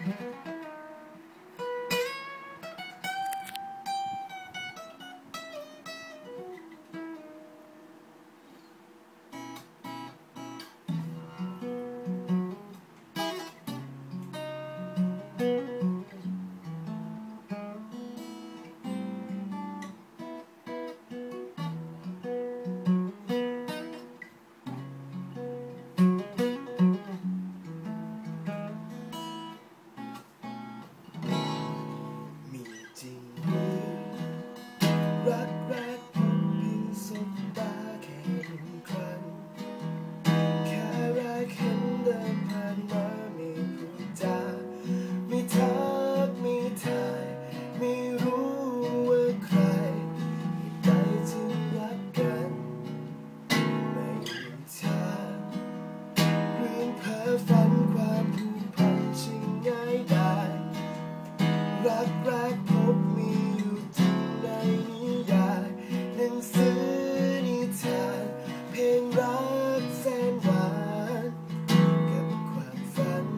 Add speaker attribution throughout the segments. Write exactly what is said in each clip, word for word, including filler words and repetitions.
Speaker 1: รักแรกพบเพียงสบตาแค่หนึ่งครั้งแค่แรกเห็นเดินผ่านมาไม่พูดจาไม่ทักไม่ทายไม่รู้ว่าใครใดจึงรักกันไม่มีทางเรื่องเพ้อฝันความผูกพันช่างง่ายดายรักแรกพบมีอยู่จริงในนิยายหนังสือนิทานเพลงรักแสนหวานกับความฝัน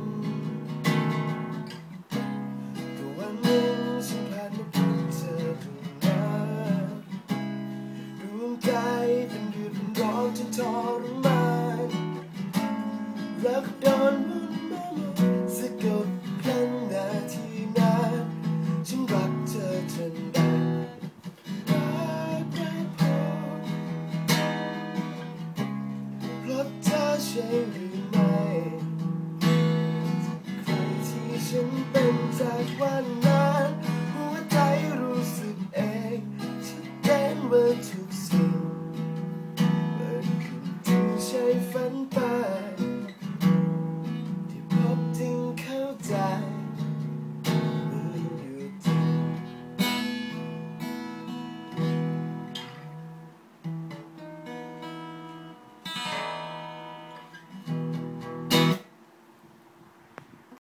Speaker 1: ตัววันหนึ่งฉันผ่านมาพบเธอตรงนั้นดวงใจเป็นเดือดเป็นร้อนจนทรมานรักโดนมุ่งมั่นสะกดพลันนาทีนั้นฉันรักเธอจนได้รักแรกพบเพราะเธอใช่หรือไม่ใครที่ฉันเป็นจากวันนั้น